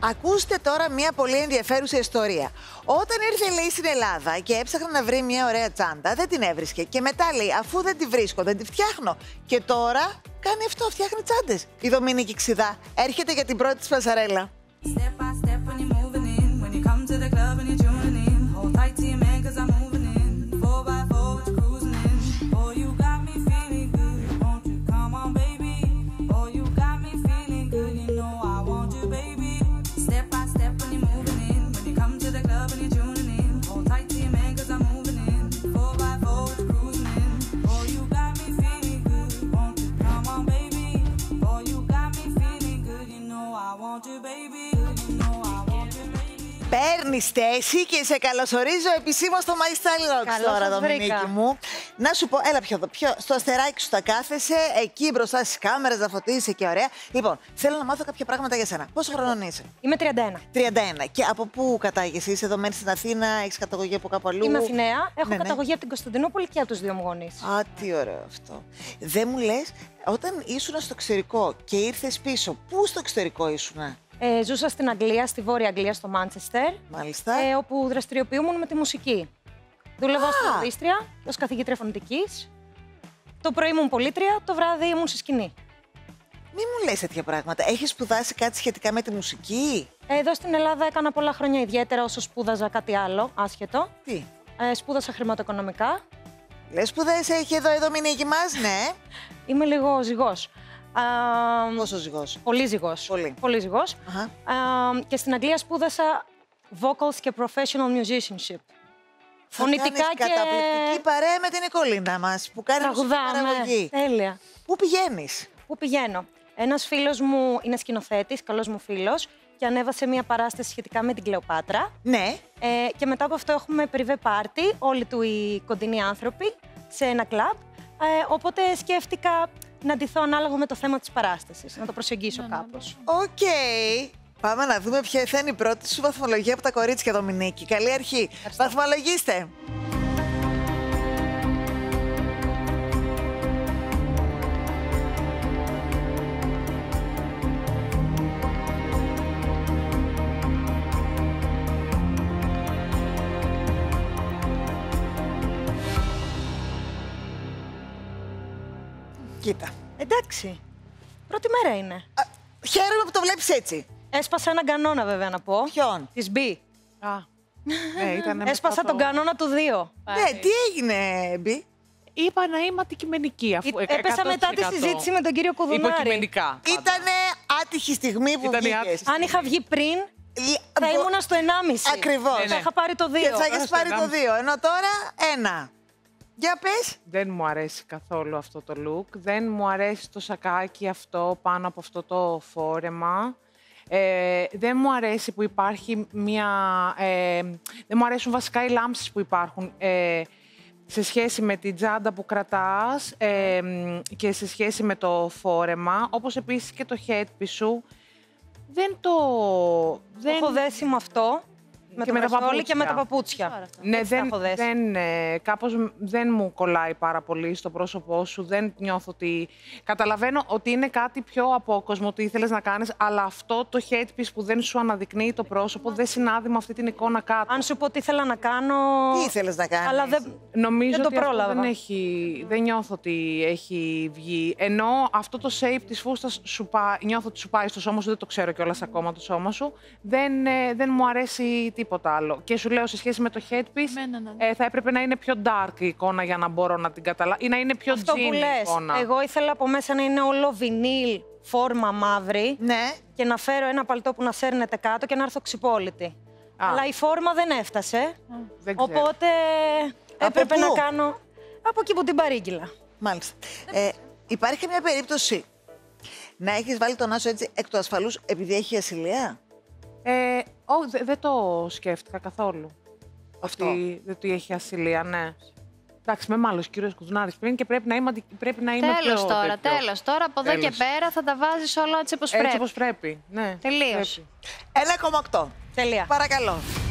Ακούστε τώρα μια πολύ ενδιαφέρουσα ιστορία. Όταν ήρθε, λέει, στην Ελλάδα και έψαχνα να βρει μια ωραία τσάντα, δεν την έβρισκε. Και μετά, λέει, αφού δεν τη βρίσκω, δεν τη φτιάχνω. Και τώρα κάνει αυτό, φτιάχνει τσάντες. Η Δομήνικη Ξηδά έρχεται για την πρώτη της πασαρέλα. Παίρνεις θέση και σε καλωσορίζω επισήμως στο My Style Rocks τώρα, Δομηνίκη μου. Να σου πω, έλα πιο εδώ, στο αστεράκι σου θα κάθεσαι, εκεί μπροστά στις κάμερες, να φωτίζεσαι και ωραία. Λοιπόν, θέλω να μάθω κάποια πράγματα για σένα. Πόσο χρονών είσαι? Είμαι 31. 31. Και από πού κατάγεσαι? Είσαι εδώ μένεις στην Αθήνα, έχεις καταγωγή από κάπου αλλού? Είμαι Αθηναία, έχω καταγωγή από την Κωνσταντινούπολη και από τους δύο μου γονείς. Α, τι ωραίο αυτό. Δεν μου λες, όταν ήσουν στο εξωτερικό και ήρθες πίσω, πού στο εξωτερικό ήσουν? Ζούσα στην Αγγλία, στη Βόρεια Αγγλία, στο Μάντσεστερ. Μάλιστα. Όπου δραστηριοποιούμουν με τη μουσική. Δούλευα ως τραγουδίστρια, ως καθηγήτρια φωνητικής. Το πρωί ήμουν πολίτρια, το βράδυ ήμουν στη σκηνή. Μη μου λες τέτοια πράγματα. Έχεις σπουδάσει κάτι σχετικά με τη μουσική? Εδώ στην Ελλάδα έκανα πολλά χρόνια, ιδιαίτερα όσο σπούδαζα κάτι άλλο, άσχετο. Τι? Σπούδασα χρηματοοικονομικά. Λες σπουδές έχει εδώ η Δομηνίκη μας, ναι. Είμαι λίγο ζυγός. Πόσο ζυγός? Πολύ ζυγός. Πολύ ζυγός. Και στην Αγγλία σπούδασα vocals και professional musicianship. Φωνητικά και καταπληκτική παρέα με την Νικολίνα μας που κάνει παραγωγή. Ναι, τέλεια. Πού πηγαίνεις? Πού πηγαίνω? Ένας φίλος μου είναι σκηνοθέτης, καλός μου φίλος, και ανέβασε μια παράσταση σχετικά με την Κλεοπάτρα. Ναι. Και μετά από αυτό έχουμε privé party, όλοι του οι κοντινοί άνθρωποι, σε ένα κλαμπ. Οπότε σκέφτηκα να ντυθώ ανάλογα με το θέμα της παράστασης, να το προσεγγίσω κάπως. Οκ. Πάμε να δούμε ποια θα είναι η πρώτη σου βαθμολογία από τα κορίτσια, Δομηνίκη. Καλή αρχή. Βαθμολογήστε. Κοίτα. Εντάξει. Πρώτη μέρα είναι. Χαίρομαι που το βλέπεις έτσι. Έσπασα έναν κανόνα, βέβαια, να πω. Ποιον? Της B. Ναι, Έσπασα τον κανόνα του 2. Ναι, τι έγινε, Μπι? Είπα να είμαι αντικειμενική. Αφού Έπεσα μετά τη συζήτηση με τον κύριο Κουδουνάρη. Υποκειμενικά. Ήτανε άτυχη στιγμή που βγήκες. Αν είχα βγει πριν, θα ήμουνα στο 1,5. Ακριβώς. Θα είχα πάρει το 2. Και θα έχεις πάρει το 2. Ενώ τώρα 1. Για πες. Δεν μου αρέσει καθόλου αυτό το look. Δεν μου αρέσει το σακάκι αυτό πάνω από αυτό το φόρεμα. Δεν μου αρέσει που υπάρχει μια... δεν μου αρέσουν βασικά οι λάμψεις που υπάρχουν σε σχέση με την τσάντα που κρατάς και σε σχέση με το φόρεμα. Όπως επίσης και το headpiece σου. Δεν το... Έχω δέσει με αυτό. Με το βρασόλι και με τα παπούτσια. Ναι, κάπως δεν μου κολλάει πάρα πολύ στο πρόσωπό σου. Δεν νιώθω ότι... Καταλαβαίνω ότι είναι κάτι πιο απόκοσμο, ότι ήθελες να κάνεις, αλλά αυτό το headpiece που δεν σου αναδεικνύει το πρόσωπο δεν συνάδει με αυτή την εικόνα κάτω. Αν σου πω τι ήθελα να κάνω... Τι ήθελες να κάνεις? Αλλά νομίζω δεν ότι το πρόλαβα. Δεν νιώθω ότι έχει βγει. Ενώ αυτό το shape της φούστας νιώθω ότι σου πάει στο σώμα σου, δεν το ξέρω κιόλας ακόμα το σώμα σου. Δεν μου αρέσει τίποτα άλλο. Και σου λέω, σε σχέση με το headpiece, θα έπρεπε να είναι πιο dark η εικόνα για να μπορώ να την καταλάβω ή να είναι πιο αυτό που λες, εικόνα. Εγώ ήθελα από μέσα να είναι όλο βινίλ, φόρμα μαύρη, ναι, και να φέρω ένα παλτό που να σέρνεται κάτω και να έρθω ξυπόλυτη. Αλλά η φόρμα δεν έφτασε, οπότε έπρεπε να κάνω από εκεί που την παρήγγειλα. Μάλιστα. Υπάρχει μια περίπτωση να έχεις βάλει τον άσο έτσι εκ του ασφαλούς επειδή έχει ασυλία? Δεν το σκέφτηκα καθόλου. Αυτό. Ότι έχει ασυλία, ναι. Εντάξει, με μάλλον ο κύριος Κουδουνάρης πριν και πρέπει να είμαι τέλος πιο τώρα, τέτοιο. τέλος. Τώρα από εδώ και πέρα θα τα βάζεις όλα έτσι όπως πρέπει. Έτσι όπως πρέπει, ναι. Τελείως. 1,8. Τελεία. Παρακαλώ.